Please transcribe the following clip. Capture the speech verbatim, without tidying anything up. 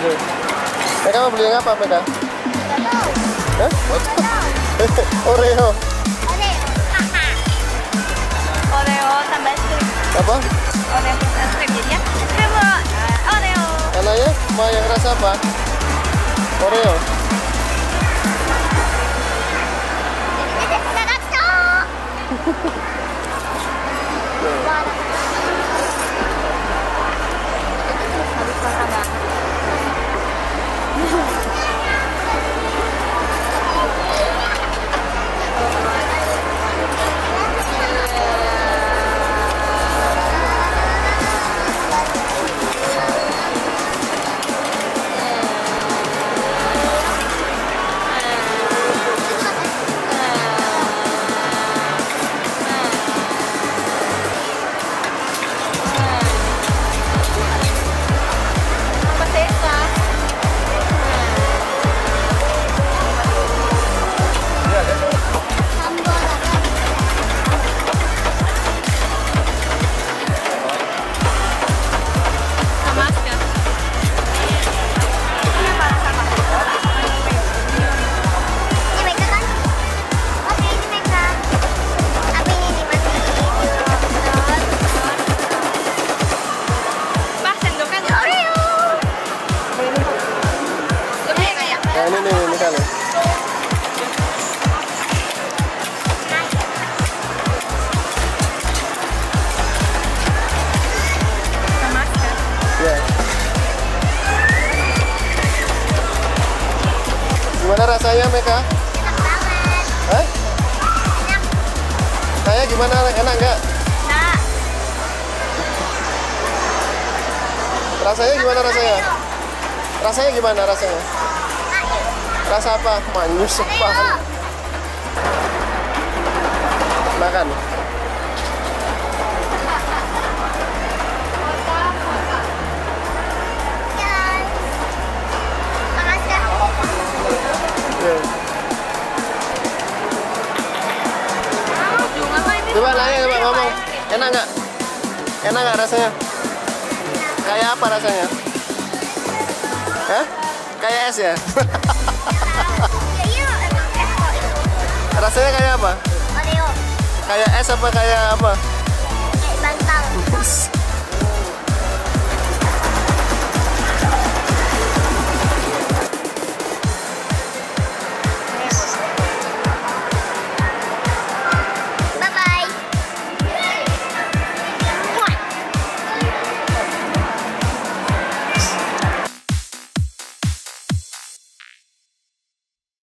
Mereka mau beli yang apa mereka? Hah? Oreo. Oreo. Oreo tambah es krim. Apa? Oreo plus es krim jadinya es krim uh, Oreo. Anaknya mau yang rasa apa? Oreo. Ini nih, ini kali. Ya. Gimana rasanya, Meka? Enak banget. Hah? Enak. Kayak gimana? Enak nggak? Nah. Rasanya gimana rasanya? Rasanya gimana rasanya? Rasa apa? Manis banget. Makan. Yeah. Coba nanya, coba ngomong. Enak nggak? Enak nggak rasanya? Kayak apa rasanya? Hah? Kayak es ya? Rasanya kayak apa? Oreo. Kayak es apa kayak apa? Kayak bantal.